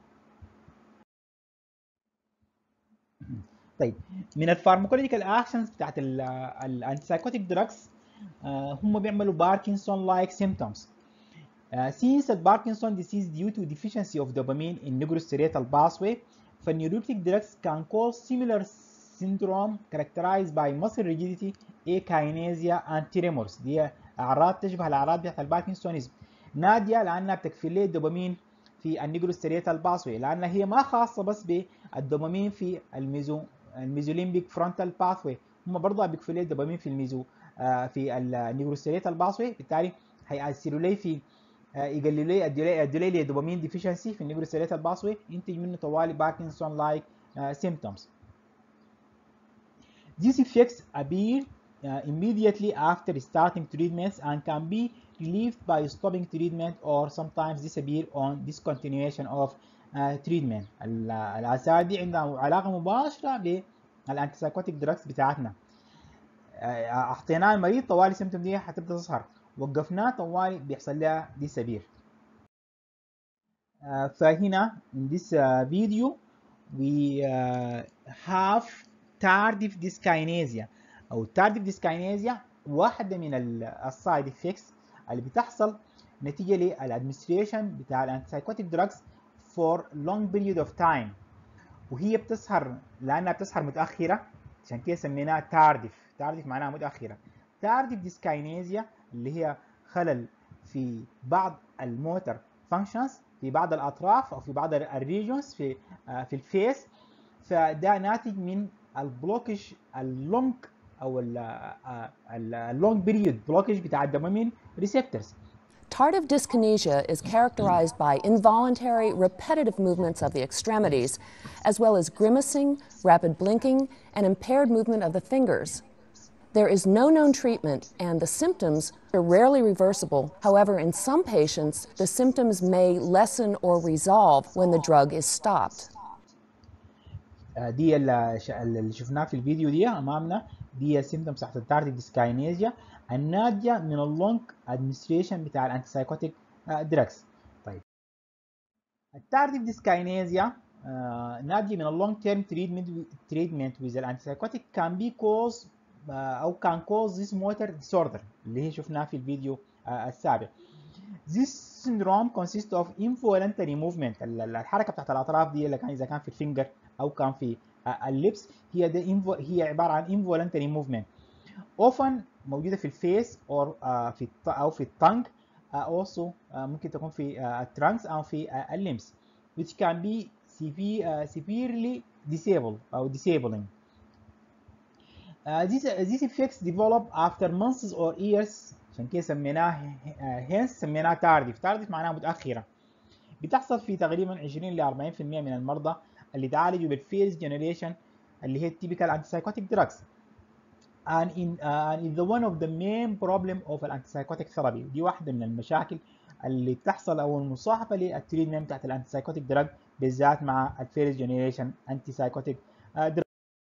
طيب من الفارماكولوجيكال اكشنز بتاعت الانتي سايكوتيك دراجز هم بيعملوا باركنسون لايك سيمبتومز. since the Parkinson disease due to deficiency of dopamine in neurostriatal pathway, فالنيوروليتيك drugs can cause similar syndrome characterized by muscle rigidity, akinesia and tremors. دي اعراض تشبه الاعراض بتاعت الباركنسونيزم. ناديه لانها بتكفل لي الدوبامين في النيجروستريتال باثوي، لانها هي ما خاصه بس بالدوبامين في الميزو الميزوليمبيك فرونتال باثوي، هم برضه بيكفلوا لي الدوبامين في الميزو آه في النيجروستريتال باثوي، بالتالي هيأثروا لي في آه يقللوا لي يدوا لي لي دوبامين ديفيشنسي في النيجروستريتال باثوي، ينتج منه طوالي باركنسون لايك symptoms. These effects appear uh, immediately after starting treatments and can be relieved by stopping treatment or sometimes disappear on discontinuation of uh, treatment. الآثار دي عندها علاقة مباشرة بالانتيسايكوتيك دراجز بتاعتنا. أعطيناه المريض طوالي السيمتوم دي هتبدأ تظهر، وقفناه طوالي بيحصل لها disappear. Uh, فهنا in this uh, video we uh, have tardive dyskinesia او tardive dyskinesia، واحده من السايد افكتس اللي بتحصل نتيجه للادمنستريشن بتاع الانتيسايكوتيك دراجز for long period of time، وهي بتظهر لانها بتظهر متاخره عشان كده سميناها تاردف. تاردف معناها متاخره. تاردف ديسكاينيزيا اللي هي خلل في بعض الموتر فانكشنز في بعض الاطراف او في بعض الريجونز في في الفيس، فده ناتج من البلوكج اللونج او اللونج بيريود بلوكج بتاع الدوبامين ريسبتورز. Tardive dyskinesia is characterized by involuntary, repetitive movements of the extremities, as well as grimacing, rapid blinking, and impaired movement of the fingers. There is no known treatment, and the symptoms are rarely reversible. However, in some patients, the symptoms may lessen or resolve when the drug is stopped. دي اللي شفناه في الفيديو دي امامنا، دي السيمتومز تحت التارديف ديسكاينيزيا الناتجه من اللونج ادمنستريشن بتاع الانتيسايكوتيك دراجز. طيب التارديف ديسكاينيزيا ناتجه من اللونج تيرم تريتمنت تريتمنت ويز الانتيسايكوتيك كان بي كوز او كان كوز ذيس موتر ديسوردر اللي هي شفناه في الفيديو السابق. This syndrome consists of involuntary movement. الحركه بتاعت الاطراف دي اللي كان اذا كان في الفينجر او كان في اللبس هي ده هي عباره عن involuntary movement often موجوده في الفيس او في او في التانج also ممكن تكون في الترانكس او في اللمس which can be severely disabled او disabling. Uh, these, these effects develop after months or years، عشان كده سميناه hence سميناه تاردف. تاردف معناها متأخرة. بتحصل في تقريبا عشرين ل أربعين بالمئة من المرضى اللي تعالجوا بالفيرست جنريشن اللي هي typical antipsychotic drugs and in uh, and is the one of the main problem of الانتيسايكوتيك ثيرابي. دي واحدة من المشاكل اللي بتحصل او المصاحبة للتريتمنت بتاعت الانتيسايكوتيك دراج بالذات مع الفيرست جنريشن انتيسايكوتيك دراج.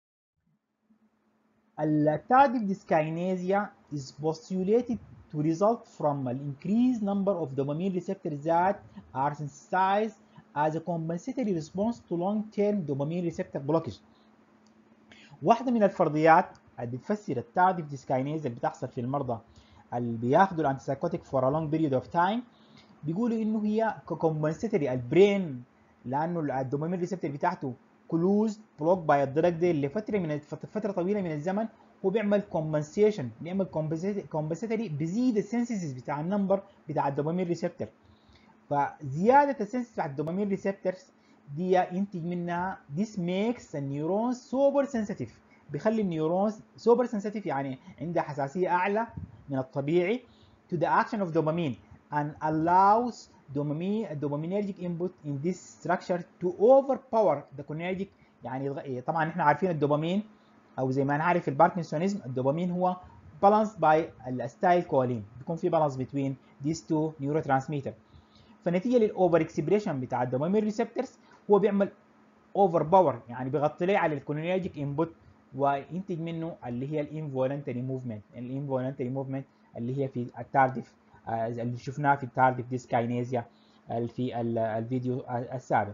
التارديف ديسكاينيزيا is postulated to result from an increased number of dopamine receptors that are sensitized as a compensatory response to long-term dopamine receptor blockage. واحدة من الفرضيات اللي بتفسر التارديف ديسكاينيزيا اللي بتحصل في المرضى اللي بياخدوا الانتيسايكوتيك for a long period of time بيقولوا انه هي كومبنسيتري البرين، لانه الدوبامين ريسبتور بتاعته كلوز بلوك باي الدرج دي لفتره من فتره طويله من الزمن، هو بيعمل كومبنسيشن بيعمل كومبنسيتري بيزيد السنسيتيز بتاع النمبر بتاع الدوبامين ريسبتور. فزياده السنسيتيز بتاع الدوبامين ريسبتورز دي ينتج منها this makes النيورونز سوبر سنسيتيف، بيخلي النيورونز سوبر سنسيتيف يعني عندها حساسيه اعلى من الطبيعي to the action of dopamine and allows dopamine dopaminergic input in this structure to overpower the cholinergic. يعني طبعا احنا عارفين الدوبامين او زي ما نعرف الباركنسونيزم الدوبامين هو balanced by الستايل كولين، بيكون في balance between these two neurotransmitter. فنتيجه للاوفر اكسبريشن بتاع الدوبامين ريسبتورز هو بيعمل اوفر باور، يعني بيغطي لي على الكولينرجيك انبوت وينتج منه اللي هي الانفولنتري موفمنت. الانفولنتري موفمنت اللي هي في التاردف اللي شفناه في التاردف ديسكاينيزيا في الفيديو السابق.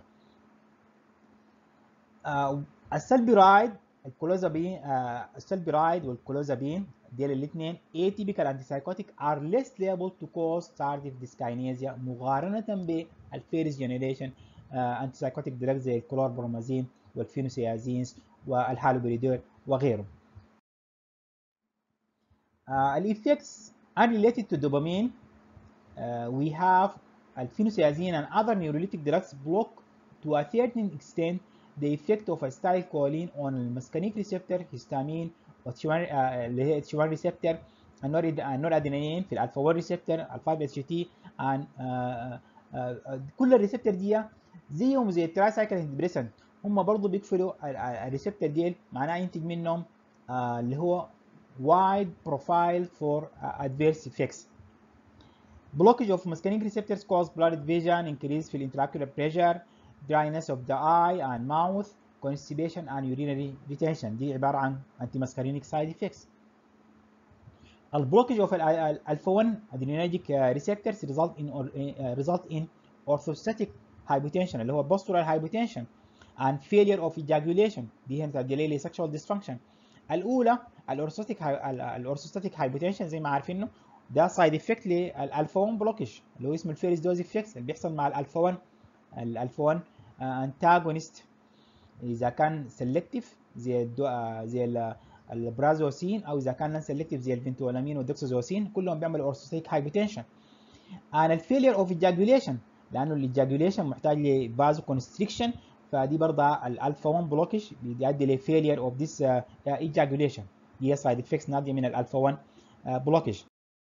السلبيرايد الكلوزابين السلبيرايد والكلوزابين ديال الاثنين atypical antipsychotic are less liable to cause tardive dyskinesia مقارنة بالفيرست جنريشن antipsychotic drugs زي الكلوربرومازين والفينوسيازينز والهالوبريدول وغيره. الايفكتس unrelated to dopamine, uh, we have alphenothiazine and other neurolytic drugs block to a certain extent the effect of acetylcholine on المسكرينيك receptor, histamine اللي هي اتش واحد receptor, النورادرينالين في الالفا واحد receptor, الفايف اتش تي and uh, uh, كل الريسبتور دي زيهم زي الترايسايكل ديبريسنت هم برضه بيقفلوا الريسبتور ديل، معناه ينتج منهم uh, اللي هو wide profile for uh, adverse effects. Blockage of muscarinic receptors cause blurred vision, increase في intraocular pressure, dryness of the eye and mouth, constipation and urinary retention. دي عبارة عن anti-muscarinic side effects. البلوكج of alpha one adrenergic receptors result in uh, result in orthostatic hypotension اللي هو postural hypotension and failure of ejaculation. دي هنا تؤدي ل sexual dysfunction. الأولى الأورثوستاتيك الأورثوستاتيك hypotension زي ما عارفينه ده سايد افكت للالفا واحد بلوكج اللي هو اسمه الفيرست دوز افكت اللي بيحصل مع الالفا واحد الالفا واحد انتاجونست اذا كان سيلكتيف زي الدو... زي البرازوسين او اذا كان نون سيلكتيف زي الفنتولامين والدوكسازوسين كلهم بيعملوا اورثوستاتيك هايبوتنشن. انا الفيلير اوف ايجاجوليشن لانه الايجاجوليشن محتاج لفازو كونستريكشن، فدي برضه الالفا واحد بلوكج بيؤدي لفيلير اوف ذيس ايجاجوليشن. دي سايد افكتس ناتجه من الالفا واحد بلوكج.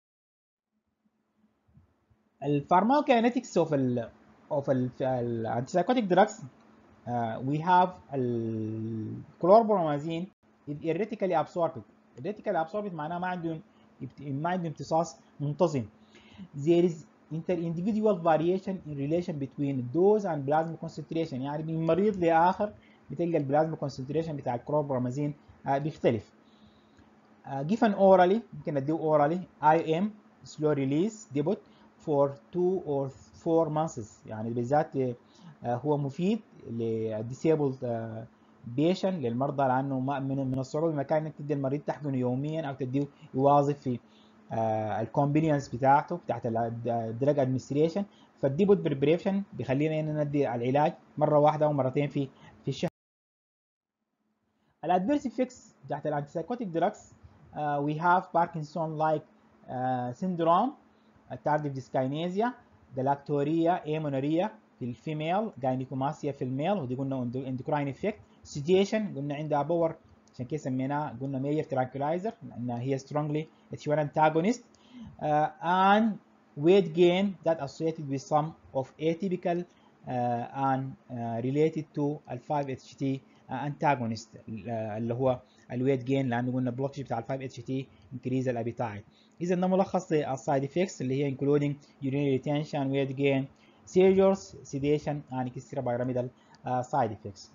الفارماكوكاينetics of ال of ال antipsychotic drugs uh, we have الكلوربرومازين is erratically absorbed. erratically absorbed معناها ما عنده ما عنده امتصاص منتظم. there is inter-individual variation in relation between dose and plasma concentration، يعني من مريض لآخر بتلقى البلازما concentration بتاع الكلوربرومازين uh, بيختلف. uh, given orally ممكن نديه orally I M slow release debut for two or four months، يعني بالذات هو مفيد للديسيبلد بيشن للمرضى لانه من من الصعوبه بمكان انك تدي المريض تحقنه يوميا او تديه يواظب في الكونفينينس بتاعته بتاعت الدراج ادمنستريشن. فالديبوت بريبريشن بيخلينا ان ندي العلاج مره واحده او مرتين في في الشهر. الادفيرس افكتس بتاعت الانتيسايكوتيك دراجز وي هاف باركنسون لايك سيندروم، التارديف ديسكاينيزيا، جلاكتوريا، ايمونوريا في الفيميل، جاينيكوماسيا في الميل ودي قلنا اندوكراين افكت. سيديشن قلنا عندها باور عشان كده سميناها قلنا ميجر ترانكولايزر لانها هي سترونجلي اتش واحد انتاجونست. and weight gain that associated with some of atypical uh, and uh, related to ال فايف اتش تي antagonist uh, اللي هو الويت جين لانه قلنا بلوكج بتاع ال فايف اتش تي increase الابيتايت. اذا ده ملخص للسايد افكتس اللي هي including urinary retention, weight gain, seizures, sedation and extrapyramidal uh, side effects.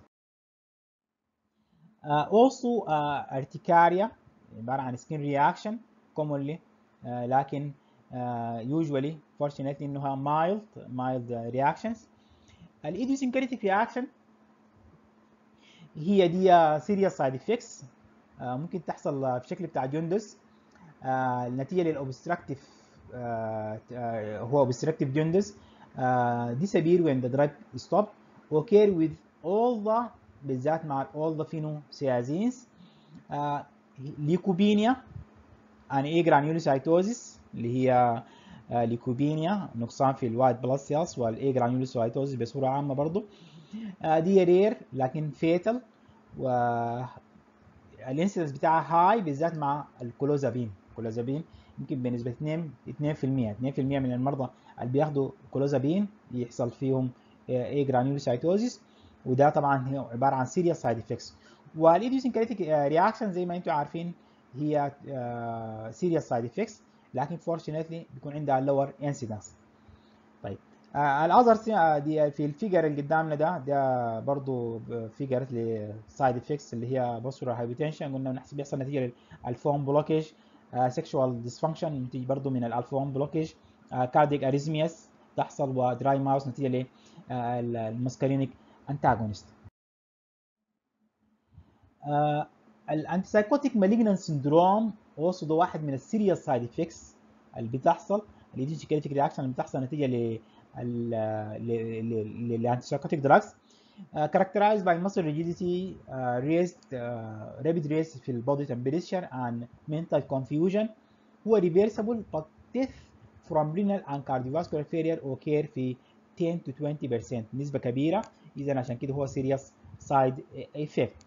Uh, also uh, urticaria عبارة عن skin reaction commonly uh, لكن uh, usually fortunately انها mild mild reactions. الidiosyncratic reaction هي دي serious side effects uh, ممكن تحصل في شكل بتاع جوندس uh, نتيجة للأوبستراكتيف uh, uh, هو obstructive jaundice uh, disappear when the drug is stopped occur with all the بالذات مع all the phenothiazines. uh, ليكوبينيا and agranulocytosis اللي هي uh, ليكوبينيا نقصان في الوايت بلاد سيلز والاجرانيولوسايتوزيس بصورة عامة برضو uh, دي رير لكن فيتال والانسيدنس بتاعها هاي بالذات مع الكلوزابين. الكلوزابين يمكن بنسبة اثنين في المية اثنين في المية من المرضى اللي بياخدوا كلوزابين يحصل فيهم اجرانيولوسايتوزيس وده طبعا هي عبارة عن سيريس سايد افكتس. والايديوسينكريتيك رياكشن زي ما انتم عارفين هي سيريس سايد افكتس لكن فورشنتلي بيكون عندها لور انسيدنس. طيب الاذر دي في الفيجر اللي قدامنا ده ده برضه فيجر لسايد افكتس اللي هي بوستورال هايبوتنشن قلنا بنحسب بيحصل نتيجه للالفا واحد بلوكيج، سيكشوال ديسفانكشن نتيجه برضه من الالفا واحد بلوكيج، كارديك اريزمياس تحصل ودراي ماوس نتيجه للمسكرينيك انتاجونست. الانتيسايكوتيك مالجنانت سندروم also ده واحد من السيريس سايد افكتس اللي بتحصل الايديوسينكريتيك رياكشن اللي بتحصل نتيجه ل للانتيسايكوتيك دراجز characterized by muscle rigidity, uh, raised uh, rapid raise في البودي temperature and mental confusion هو reversible but death from renal and cardiovascular failure occur في ten to twenty percent نسبة كبيرة. إذا عشان كده هو serious side effect.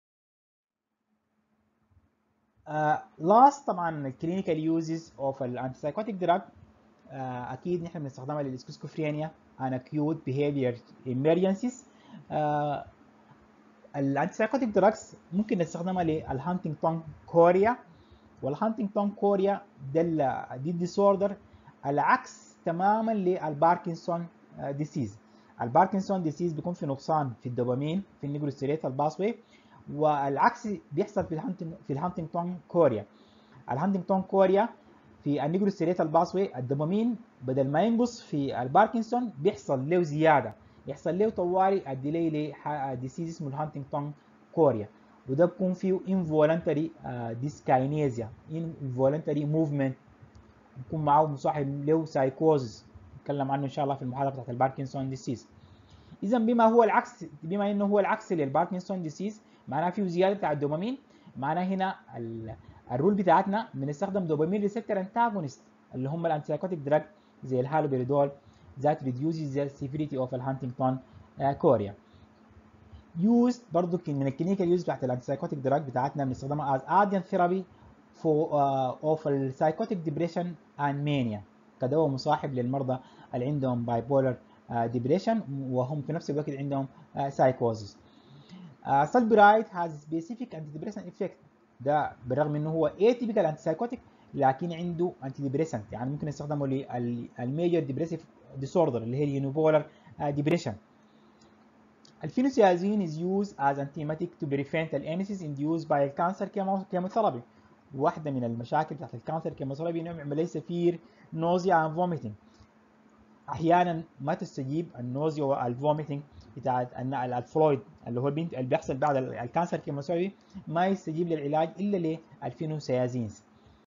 Uh, last طبعا clinical uses of الانتيسايكوتيك drug uh, اكيد نحن بنستخدمها للسكيزوفرينيا and acute behavior emergencies. uh, الانتيسايكوتيك دراجز ممكن نستخدمها للهانتنجتون كوريا، والهانتنجتون كوريا ده دي ديسوردر العكس تماما للباركنسون ديسيز. الباركنسون ديسيز بيكون في نقصان في الدوبامين في النيجروستريتال باسوي، والعكس بيحصل في الهانتنج في الهانتنجتون كوريا. الهانتنجتون كوريا في النيجروستريتال باسوي الدوبامين بدل ما ينقص في الباركنسون بيحصل له زياده، يحصل له طوارئ ادي لي ديسيز اسمه الهانتنجتون كوريا، وده بيكون فيه involuntary dyskinesia involuntary movement، بيكون معاه مصاحب له سايكوزس نتكلم عنه ان شاء الله في المحاضره بتاعت الباركنسون ديسيز. اذا بما هو العكس بما انه هو العكس للباركنسون ديسيز معناه فيه زياده بتاع الدوبامين، معناه هنا الرول بتاعتنا بنستخدم دوبامين ريسبتور انتاجونست اللي هم الانتيسايكوتيك دراج زي الهالوبيريدول that reduces the severity of الهانتنجتون كوريا. used برضو من الكلينيكال يوز بتاعت الانتيسايكوتيك دراج بتاعتنا بنستخدمها as adjunct therapy for uh, of psychotic depression and mania كدواء مصاحب للمرضى اللي عندهم bipolar uh, depression وهم في نفس الوقت عندهم uh, psychosis. uh, Sulpiride has specific antidepressant effect، ده بالرغم انه هو atypical antipsychotic لكن عنده antidepressant، يعني ممكن نستخدمه للميجر depressive disorder اللي هي unipolar uh, depression. الفينوسيازين is used as antiemetic to prevent الانسيس induced by الكانسر chemotherapy. واحدة من المشاكل بتاعت الكانسر chemotherapy انه يعمل لي سفير nausea and vomiting. احيانا ما تستجيب النوزيا والفوميتنج بتاعت الفلويد اللي هو البنت اللي بيحصل بعد الكانسر chemotherapy ما يستجيب للعلاج الا للفينوسيازينز.